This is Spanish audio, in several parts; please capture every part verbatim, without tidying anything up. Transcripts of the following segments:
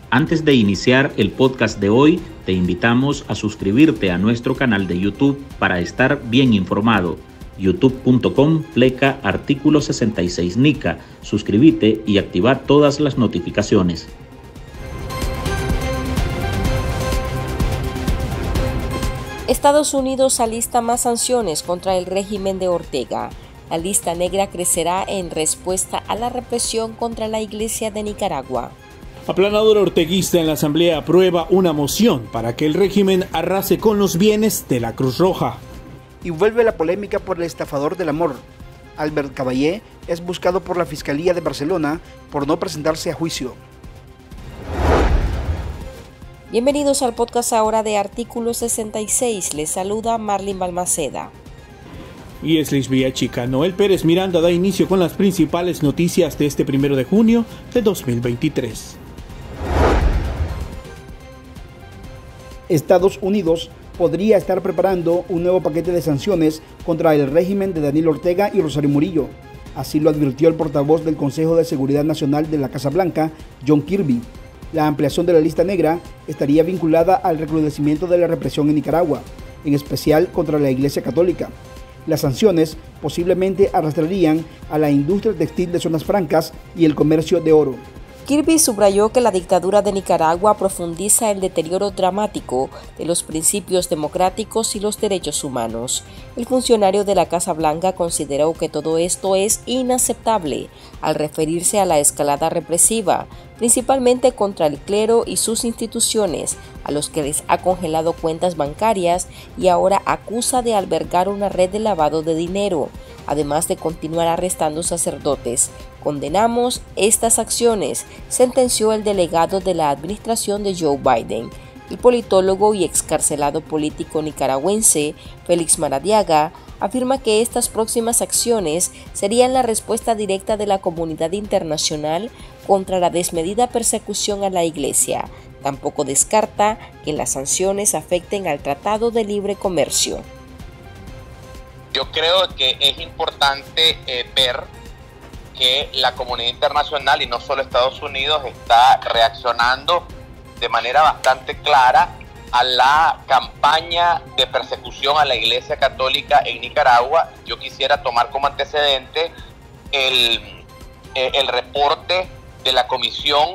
Antes de iniciar el podcast de hoy, te invitamos a suscribirte a nuestro canal de YouTube para estar bien informado. youtube punto com pleca artículo sesenta y seis Nica. Suscríbete y activa todas las notificaciones. Estados Unidos alista más sanciones contra el régimen de Ortega. La lista negra crecerá en respuesta a la represión contra la Iglesia de Nicaragua. Aplanador orteguista en la Asamblea aprueba una moción para que el régimen arrase con los bienes de la Cruz Roja. Y vuelve la polémica por el estafador del amor. Albert Caballé es buscado por la Fiscalía de Barcelona por no presentarse a juicio. Bienvenidos al podcast ahora de Artículo sesenta y seis. Les saluda Marlene Balmaceda. Y es Lisbia Chica. Noel Pérez Miranda da inicio con las principales noticias de este primero de junio de dos mil veintitrés. Estados Unidos podría estar preparando un nuevo paquete de sanciones contra el régimen de Daniel Ortega y Rosario Murillo. Así lo advirtió el portavoz del Consejo de Seguridad Nacional de la Casa Blanca, John Kirby. La ampliación de la lista negra estaría vinculada al recrudecimiento de la represión en Nicaragua, en especial contra la Iglesia Católica. Las sanciones posiblemente arrastrarían a la industria textil de zonas francas y el comercio de oro. Kirby subrayó que la dictadura de Nicaragua profundiza el deterioro dramático de los principios democráticos y los derechos humanos. El funcionario de la Casa Blanca consideró que todo esto es inaceptable al referirse a la escalada represiva, principalmente contra el clero y sus instituciones, a los que les ha congelado cuentas bancarias y ahora acusa de albergar una red de lavado de dinero, además de continuar arrestando sacerdotes. Condenamos estas acciones, sentenció el delegado de la administración de Joe Biden. El politólogo y excarcelado político nicaragüense Félix Maradiaga afirma que estas próximas acciones serían la respuesta directa de la comunidad internacional contra la desmedida persecución a la Iglesia. Tampoco descarta que las sanciones afecten al Tratado de Libre Comercio. Yo creo que es importante eh, ver que la comunidad internacional y no solo Estados Unidos está reaccionando de manera bastante clara a la campaña de persecución a la Iglesia Católica en Nicaragua. Yo quisiera tomar como antecedente el, eh, el reporte de la Comisión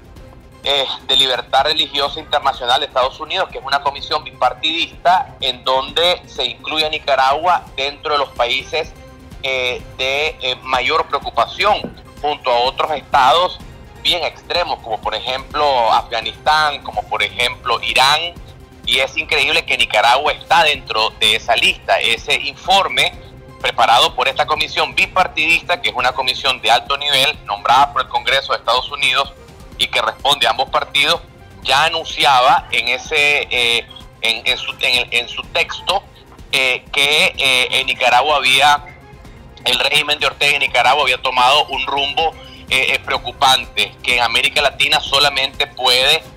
eh, de Libertad Religiosa Internacional de Estados Unidos, que es una comisión bipartidista en donde se incluye a Nicaragua dentro de los países eh, de eh, mayor preocupación, junto a otros estados bien extremos, como por ejemplo Afganistán, como por ejemplo Irán, y es increíble que Nicaragua está dentro de esa lista. Ese informe preparado por esta comisión bipartidista, que es una comisión de alto nivel nombrada por el Congreso de Estados Unidos y que responde a ambos partidos, ya anunciaba en ese eh, en, en, su, en, el, en su texto eh, que eh, en Nicaragua había el régimen de Ortega en Nicaragua había tomado un rumbo eh, eh, preocupante, que en América Latina solamente puede eh,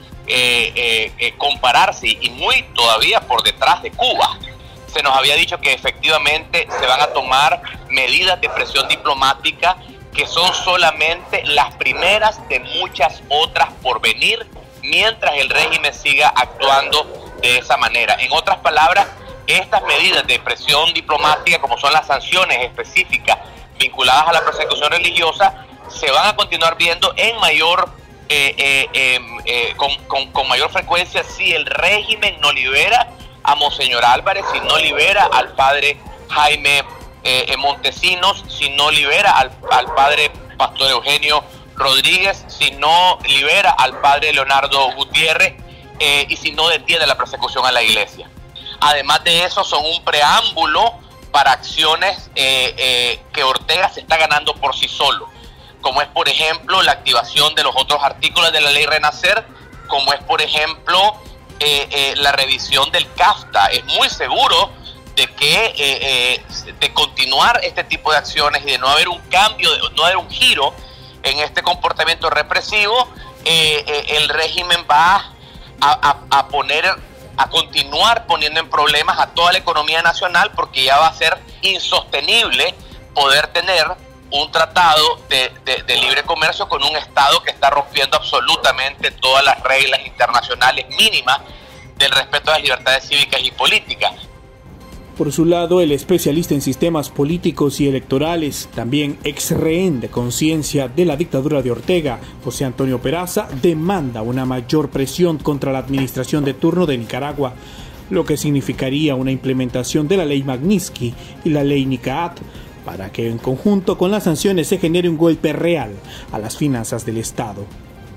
eh, eh, compararse y muy todavía por detrás de Cuba. Se nos había dicho que efectivamente se van a tomar medidas de presión diplomática que son solamente las primeras de muchas otras por venir mientras el régimen siga actuando de esa manera. En otras palabras, estas medidas de presión diplomática, como son las sanciones específicas vinculadas a la persecución religiosa, se van a continuar viendo en mayor, eh, eh, eh, eh, con, con, con mayor frecuencia si el régimen no libera a Monseñor Álvarez, si no libera al padre Jaime eh, Montesinos, si no libera al, al padre Pastor Eugenio Rodríguez, si no libera al padre Leonardo Gutiérrez eh, y si no detiene la persecución a la iglesia. Además de eso, son un preámbulo para acciones eh, eh, que Ortega se está ganando por sí solo, como es por ejemplo la activación de los otros artículos de la ley Renacer, como es por ejemplo eh, eh, la revisión del CAFTA. Es muy seguro de que eh, eh, de continuar este tipo de acciones y de no haber un cambio, de no haber un giro en este comportamiento represivo, eh, eh, el régimen va a, a, a poner a continuar poniendo en problemas a toda la economía nacional, porque ya va a ser insostenible poder tener un tratado de, de, de libre comercio con un Estado que está rompiendo absolutamente todas las reglas internacionales mínimas del respeto a las libertades cívicas y políticas. Por su lado, el especialista en sistemas políticos y electorales, también ex rehén de conciencia de la dictadura de Ortega, José Antonio Peraza, demanda una mayor presión contra la administración de turno de Nicaragua, lo que significaría una implementación de la ley Magnitsky y la ley NICAAT, para que en conjunto con las sanciones se genere un golpe real a las finanzas del Estado.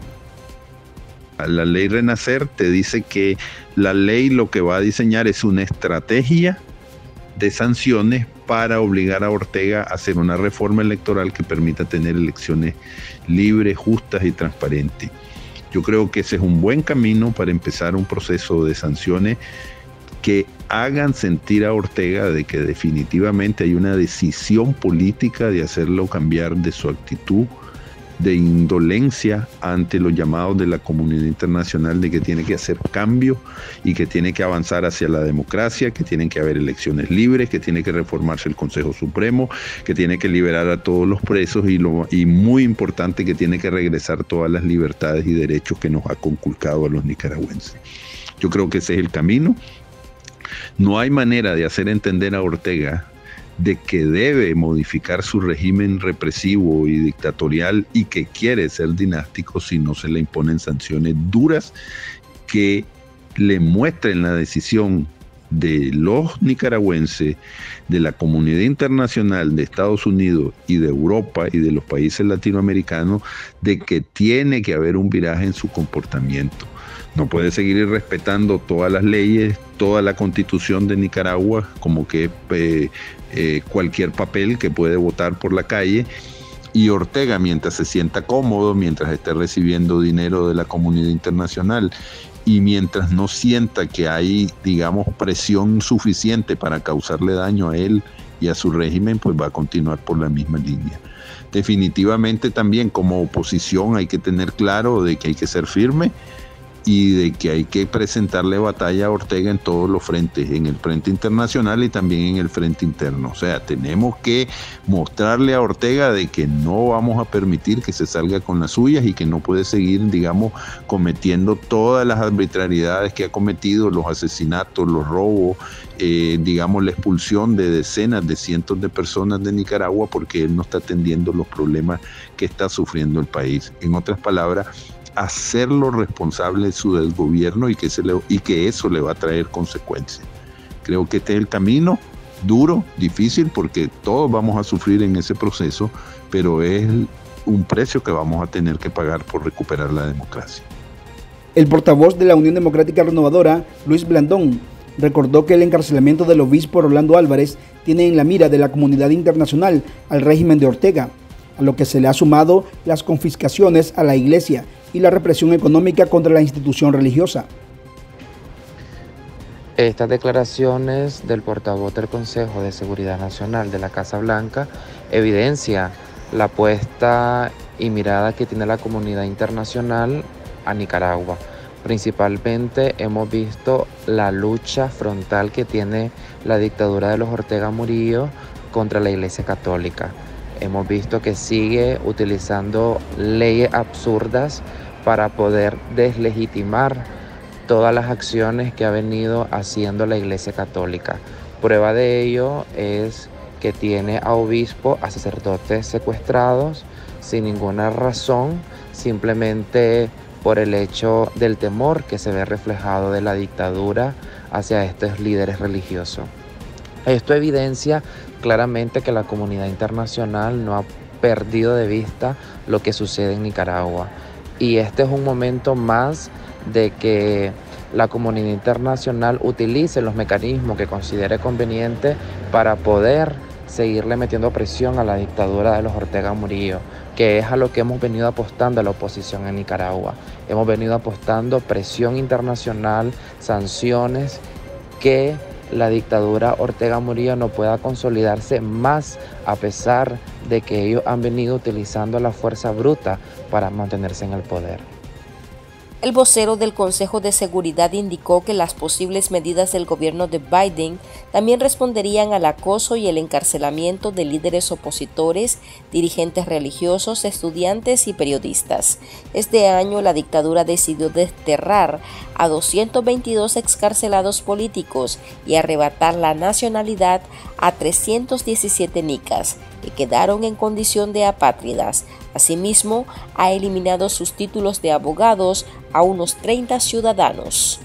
La ley Renacer te dice que la ley lo que va a diseñar es una estrategia de sanciones para obligar a Ortega a hacer una reforma electoral que permita tener elecciones libres, justas y transparentes. Yo creo que ese es un buen camino para empezar un proceso de sanciones que hagan sentir a Ortega de que definitivamente hay una decisión política de hacerlo cambiar de su actitud de indolencia ante los llamados de la comunidad internacional de que tiene que hacer cambios y que tiene que avanzar hacia la democracia, que tienen que haber elecciones libres, que tiene que reformarse el Consejo Supremo, que tiene que liberar a todos los presos y, lo, y muy importante, que tiene que regresar todas las libertades y derechos que nos ha conculcado a los nicaragüenses. Yo creo que ese es el camino. No hay manera de hacer entender a Ortega de que debe modificar su régimen represivo y dictatorial y que quiere ser dinástico si no se le imponen sanciones duras que le muestren la decisión de los nicaragüenses, de la comunidad internacional, de Estados Unidos y de Europa y de los países latinoamericanos de que tiene que haber un viraje en su comportamiento. No puede seguir respetando todas las leyes, toda la constitución de Nicaragua, como que eh, eh, cualquier papel que puede votar por la calle. Y Ortega, mientras se sienta cómodo, mientras esté recibiendo dinero de la comunidad internacional y mientras no sienta que hay, digamos, presión suficiente para causarle daño a él y a su régimen, pues va a continuar por la misma línea. Definitivamente también como oposición hay que tener claro de que hay que ser firme y de que hay que presentarle batalla a Ortega en todos los frentes, en el frente internacional y también en el frente interno. O sea, tenemos que mostrarle a Ortega de que no vamos a permitir que se salga con las suyas y que no puede seguir, digamos, cometiendo todas las arbitrariedades que ha cometido, los asesinatos, los robos, eh, digamos, la expulsión de decenas de cientos de personas de Nicaragua porque él no está atendiendo los problemas que está sufriendo el país. En otras palabras, hacerlo responsable de su desgobierno y que, se le, y que eso le va a traer consecuencias. Creo que este es el camino, duro, difícil, porque todos vamos a sufrir en ese proceso, pero es un precio que vamos a tener que pagar por recuperar la democracia. El portavoz de la Unión Democrática Renovadora, Luis Blandón, recordó que el encarcelamiento del obispo Rolando Álvarez tiene en la mira de la comunidad internacional al régimen de Ortega, a lo que se le ha sumado las confiscaciones a la iglesia y la represión económica contra la institución religiosa. Estas declaraciones del portavoz del Consejo de Seguridad Nacional de la Casa Blanca evidencia la apuesta y mirada que tiene la comunidad internacional a Nicaragua. Principalmente hemos visto la lucha frontal que tiene la dictadura de los Ortega Murillo contra la Iglesia Católica. Hemos visto que sigue utilizando leyes absurdas para poder deslegitimar todas las acciones que ha venido haciendo la Iglesia Católica. Prueba de ello es que tiene a obispos, a sacerdotes secuestrados sin ninguna razón, simplemente por el hecho del temor que se ve reflejado de la dictadura hacia estos líderes religiosos. Esto evidencia claramente que la comunidad internacional no ha perdido de vista lo que sucede en Nicaragua. Y este es un momento más de que la comunidad internacional utilice los mecanismos que considere conveniente para poder seguirle metiendo presión a la dictadura de los Ortega Murillo, que es a lo que hemos venido apostando a la oposición en Nicaragua. Hemos venido apostando presión internacional, sanciones, que la dictadura Ortega Murillo no pueda consolidarse más, a pesar de que ellos han venido utilizando la fuerza bruta para mantenerse en el poder. El vocero del Consejo de Seguridad indicó que las posibles medidas del gobierno de Biden también responderían al acoso y el encarcelamiento de líderes opositores, dirigentes religiosos, estudiantes y periodistas. Este año la dictadura decidió desterrar a doscientos veintidós excarcelados políticos y arrebatar la nacionalidad a trescientos diecisiete nicas, que quedaron en condición de apátridas. Asimismo, ha eliminado sus títulos de abogados a unos treinta ciudadanos.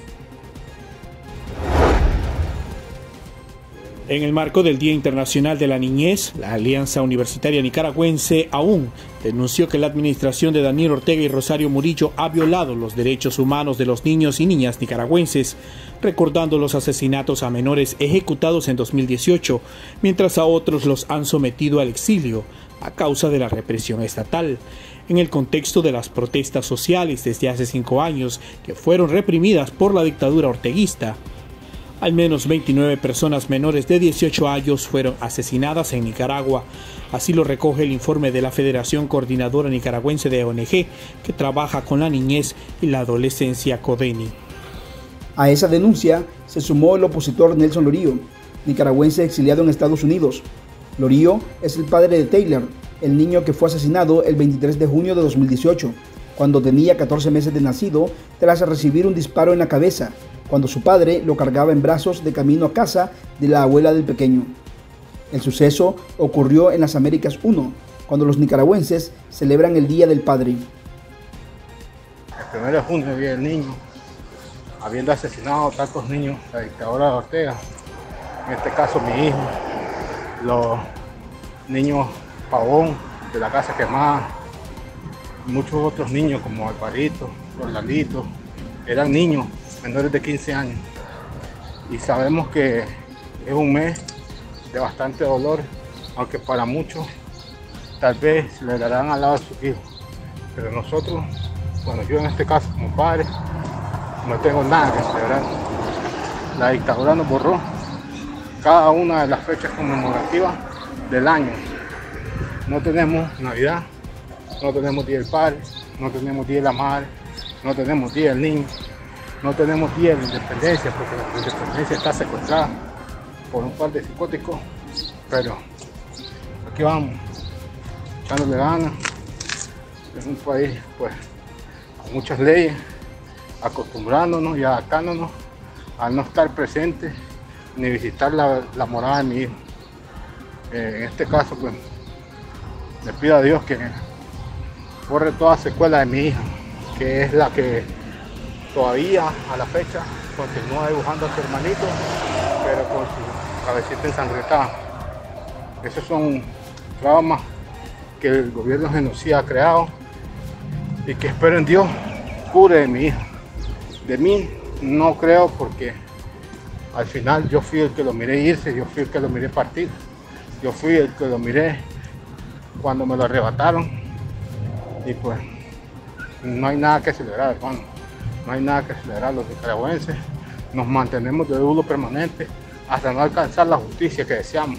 En el marco del Día Internacional de la Niñez, la Alianza Universitaria Nicaragüense aún denunció que la administración de Daniel Ortega y Rosario Murillo ha violado los derechos humanos de los niños y niñas nicaragüenses, recordando los asesinatos a menores ejecutados en dos mil dieciocho, mientras a otros los han sometido al exilio a causa de la represión estatal. En el contexto de las protestas sociales desde hace cinco años que fueron reprimidas por la dictadura orteguista, al menos veintinueve personas menores de dieciocho años fueron asesinadas en Nicaragua. Así lo recoge el informe de la Federación Coordinadora Nicaragüense de O N G, que trabaja con la niñez y la adolescencia CODENI. A esa denuncia se sumó el opositor Nelson Lorío, nicaragüense exiliado en Estados Unidos. Lorío es el padre de Taylor, el niño que fue asesinado el veintitrés de junio de dos mil dieciocho, cuando tenía catorce meses de nacido, tras recibir un disparo en la cabeza, cuando su padre lo cargaba en brazos de camino a casa de la abuela del pequeño. El suceso ocurrió en las Américas uno, cuando los nicaragüenses celebran el Día del Padre. El primero de junio, Día del Niño, habiendo asesinado a tantos niños, la dictadura de Ortega, en este caso mi hijo, los niños Pavón de la Casa Quemada, muchos otros niños como Alvarito, Orlandito, eran niños menores de quince años, y sabemos que es un mes de bastante dolor, aunque para muchos tal vez le darán al lado a sus hijos, pero nosotros, bueno, yo en este caso como padre, no tengo nada que celebrar. La dictadura nos borró cada una de las fechas conmemorativas del año. No tenemos Navidad, no tenemos Día del Padre, no tenemos Día de la Madre, no tenemos Día del Niño, no tenemos Día de la Independencia, porque la independencia está secuestrada por un par de psicóticos, pero aquí vamos, echándole ganas. Es un país pues con muchas leyes, acostumbrándonos y adaptándonos a no estar presente ni visitar la, la morada de mi hijo. Eh, en este caso pues le pido a Dios que borre toda secuela de mi hija, que es la que todavía a la fecha continúa dibujando a su hermanito, pero con su cabecita ensangrentada. Esos son traumas que el gobierno genocida ha creado y que espero en Dios cure de mi hija. De mí no creo, porque al final yo fui el que lo miré irse, yo fui el que lo miré partir, yo fui el que lo miré cuando me lo arrebataron, y pues no hay nada que celebrar, hermano, no hay nada que celebrar. Los nicaragüenses nos mantenemos de duelo permanente hasta no alcanzar la justicia que deseamos.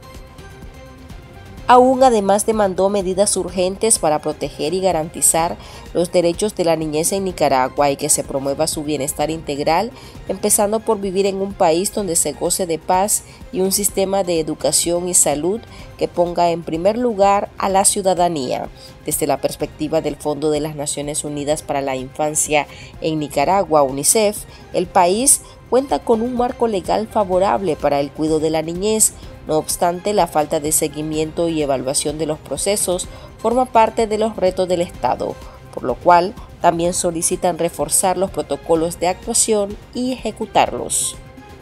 Aún además demandó medidas urgentes para proteger y garantizar los derechos de la niñez en Nicaragua y que se promueva su bienestar integral, empezando por vivir en un país donde se goce de paz y un sistema de educación y salud que ponga en primer lugar a la ciudadanía. Desde la perspectiva del Fondo de las Naciones Unidas para la Infancia en Nicaragua, UNICEF, el país cuenta con un marco legal favorable para el cuidado de la niñez. No obstante, la falta de seguimiento y evaluación de los procesos forma parte de los retos del Estado, por lo cual también solicitan reforzar los protocolos de actuación y ejecutarlos.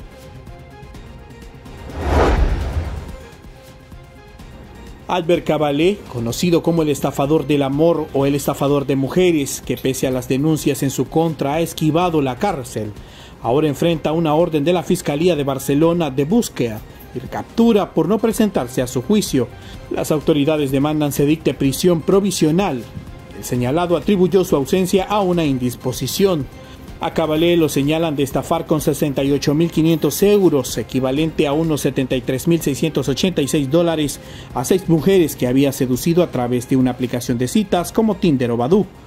Albert Cabalé, conocido como el estafador del amor o el estafador de mujeres, que pese a las denuncias en su contra ha esquivado la cárcel, ahora enfrenta una orden de la Fiscalía de Barcelona de búsqueda y captura por no presentarse a su juicio. Las autoridades demandan se dicte prisión provisional. El señalado atribuyó su ausencia a una indisposición. A Cabalé lo señalan de estafar con sesenta y ocho mil quinientos euros, equivalente a unos setenta y tres mil seiscientos ochenta y seis dólares, a seis mujeres que había seducido a través de una aplicación de citas como Tinder o Badoo.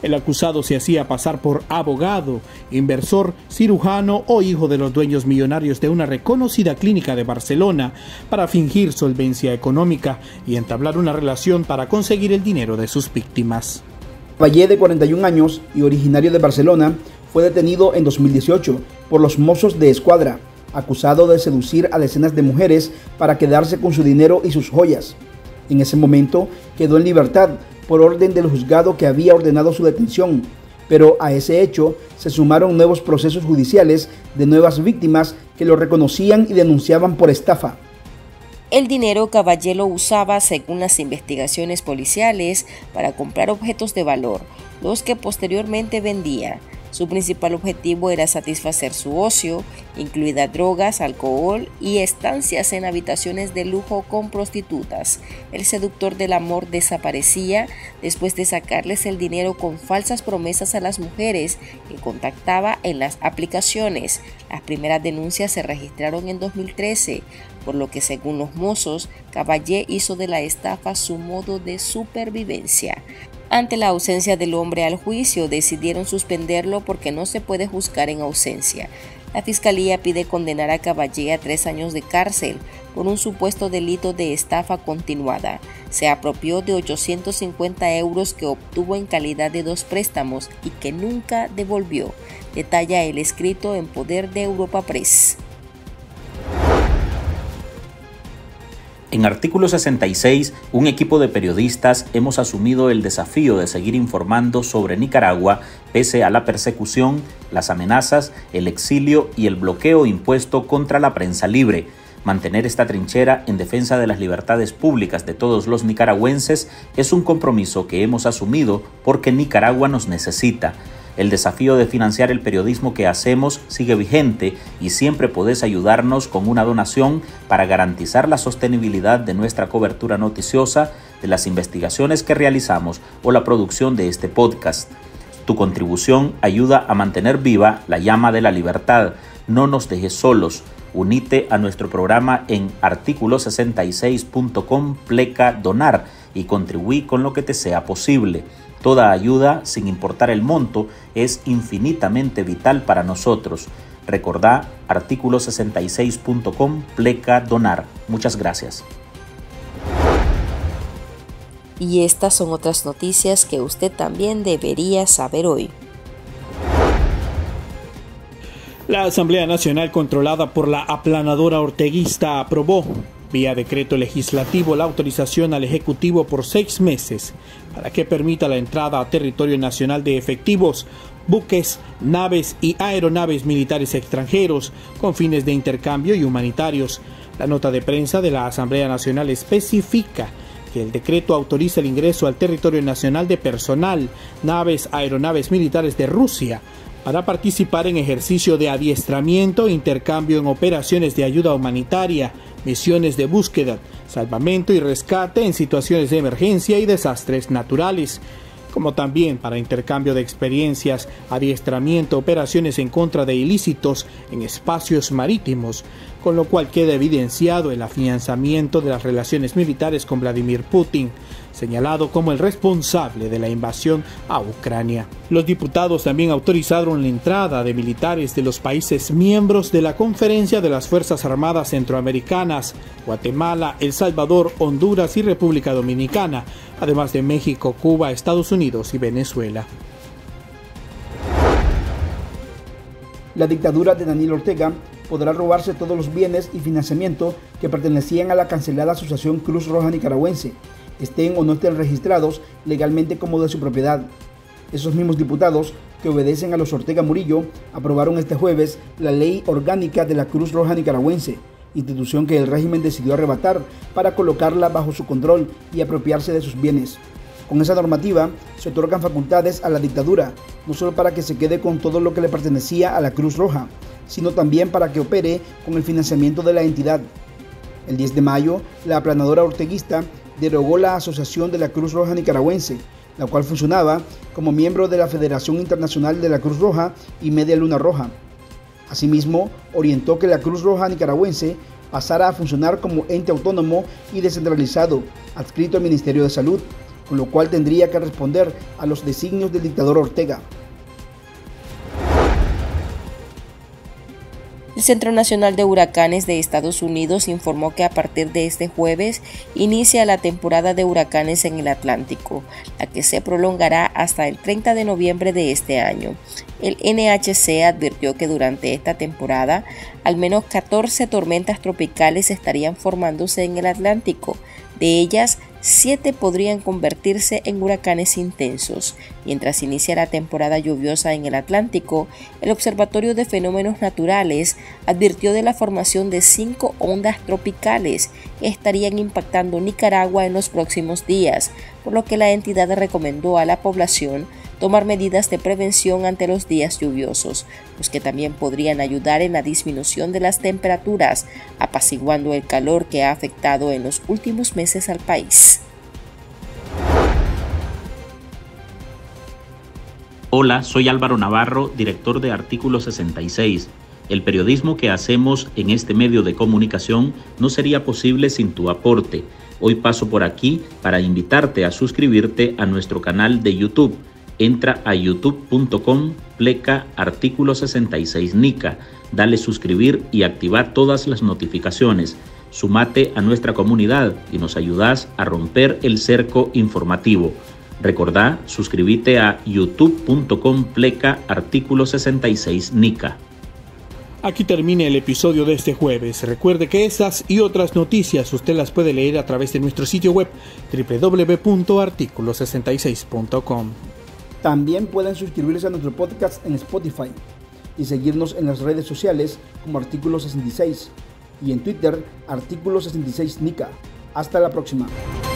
El acusado se hacía pasar por abogado, inversor, cirujano o hijo de los dueños millonarios de una reconocida clínica de Barcelona para fingir solvencia económica y entablar una relación para conseguir el dinero de sus víctimas. Caballé, de cuarenta y un años y originario de Barcelona, fue detenido en dos mil dieciocho por los Mossos de Escuadra, acusado de seducir a decenas de mujeres para quedarse con su dinero y sus joyas. En ese momento quedó en libertad por orden del juzgado que había ordenado su detención, pero a ese hecho se sumaron nuevos procesos judiciales de nuevas víctimas que lo reconocían y denunciaban por estafa. El dinero Caballé lo usaba, según las investigaciones policiales, para comprar objetos de valor, los que posteriormente vendía. Su principal objetivo era satisfacer su ocio, incluida drogas, alcohol y estancias en habitaciones de lujo con prostitutas. El seductor del amor desaparecía después de sacarles el dinero con falsas promesas a las mujeres que contactaba en las aplicaciones. Las primeras denuncias se registraron en dos mil trece, por lo que, según los mozos, Caballé hizo de la estafa su modo de supervivencia. Ante la ausencia del hombre al juicio, decidieron suspenderlo porque no se puede juzgar en ausencia. La Fiscalía pide condenar a Caballé a tres años de cárcel por un supuesto delito de estafa continuada. Se apropió de ochocientos cincuenta euros que obtuvo en calidad de dos préstamos y que nunca devolvió. Detalla el escrito en poder de Europa Press. En Artículo sesenta y seis, un equipo de periodistas hemos asumido el desafío de seguir informando sobre Nicaragua pese a la persecución, las amenazas, el exilio y el bloqueo impuesto contra la prensa libre. Mantener esta trinchera en defensa de las libertades públicas de todos los nicaragüenses es un compromiso que hemos asumido porque Nicaragua nos necesita. El desafío de financiar el periodismo que hacemos sigue vigente y siempre podés ayudarnos con una donación para garantizar la sostenibilidad de nuestra cobertura noticiosa, de las investigaciones que realizamos o la producción de este podcast. Tu contribución ayuda a mantener viva la llama de la libertad. No nos dejes solos. Unite a nuestro programa en artículo sesenta y seis punto com pleca donar y contribuí con lo que te sea posible. Toda ayuda, sin importar el monto, es infinitamente vital para nosotros. Recordá artículo sesenta y seis punto com pleca donar. Muchas gracias. Y estas son otras noticias que usted también debería saber hoy. La Asamblea Nacional, controlada por la aplanadora orteguista, aprobó vía decreto legislativo la autorización al Ejecutivo por seis meses para que permita la entrada a territorio nacional de efectivos, buques, naves y aeronaves militares extranjeros con fines de intercambio y humanitarios. La nota de prensa de la Asamblea Nacional especifica que el decreto autoriza el ingreso al territorio nacional de personal, naves, aeronaves militares de Rusia, para participar en ejercicio de adiestramiento e intercambio en operaciones de ayuda humanitaria, misiones de búsqueda, salvamento y rescate en situaciones de emergencia y desastres naturales, como también para intercambio de experiencias, adiestramiento, operaciones en contra de ilícitos en espacios marítimos, con lo cual queda evidenciado el afianzamiento de las relaciones militares con Vladimir Putin, señalado como el responsable de la invasión a Ucrania. Los diputados también autorizaron la entrada de militares de los países miembros de la Conferencia de las Fuerzas Armadas Centroamericanas, Guatemala, El Salvador, Honduras y República Dominicana, además de México, Cuba, Estados Unidos y Venezuela. La dictadura de Daniel Ortega podrá robarse todos los bienes y financiamiento que pertenecían a la cancelada Asociación Cruz Roja Nicaragüense, estén o no estén registrados legalmente como de su propiedad. Esos mismos diputados, que obedecen a los Ortega Murillo, aprobaron este jueves la Ley Orgánica de la Cruz Roja Nicaragüense, institución que el régimen decidió arrebatar para colocarla bajo su control y apropiarse de sus bienes. Con esa normativa se otorgan facultades a la dictadura, no solo para que se quede con todo lo que le pertenecía a la Cruz Roja, sino también para que opere con el financiamiento de la entidad. El diez de mayo, la aplanadora orteguista derogó la Asociación de la Cruz Roja Nicaragüense, la cual funcionaba como miembro de la Federación Internacional de la Cruz Roja y Media Luna Roja. Asimismo, orientó que la Cruz Roja Nicaragüense pasara a funcionar como ente autónomo y descentralizado, adscrito al Ministerio de Salud, con lo cual tendría que responder a los designios del dictador Ortega. El Centro Nacional de Huracanes de Estados Unidos informó que a partir de este jueves inicia la temporada de huracanes en el Atlántico, la que se prolongará hasta el treinta de noviembre de este año. El N H C advirtió que durante esta temporada al menos catorce tormentas tropicales estarían formándose en el Atlántico. De ellas, siete podrían convertirse en huracanes intensos. Mientras inicia la temporada lluviosa en el Atlántico, el Observatorio de Fenómenos Naturales advirtió de la formación de cinco ondas tropicales que estarían impactando Nicaragua en los próximos días, por lo que la entidad recomendó a la población tomar medidas de prevención ante los días lluviosos, los que también podrían ayudar en la disminución de las temperaturas, apaciguando el calor que ha afectado en los últimos meses al país. Hola, soy Álvaro Navarro, director de Artículo sesenta y seis. El periodismo que hacemos en este medio de comunicación no sería posible sin tu aporte. Hoy paso por aquí para invitarte a suscribirte a nuestro canal de YouTube. Entra a youtube punto com pleca artículo sesenta y seis Nica, dale suscribir y activar todas las notificaciones. Sumate a nuestra comunidad y nos ayudas a romper el cerco informativo. Recordá, suscríbete a youtube punto com pleca artículo sesenta y seis Nica. Aquí termina el episodio de este jueves. Recuerde que estas y otras noticias usted las puede leer a través de nuestro sitio web doble u doble u doble u punto artículo sesenta y seis punto com. También pueden suscribirse a nuestro podcast en Spotify y seguirnos en las redes sociales como Artículo sesenta y seis y en Twitter Artículo sesenta y seis Nica. Hasta la próxima.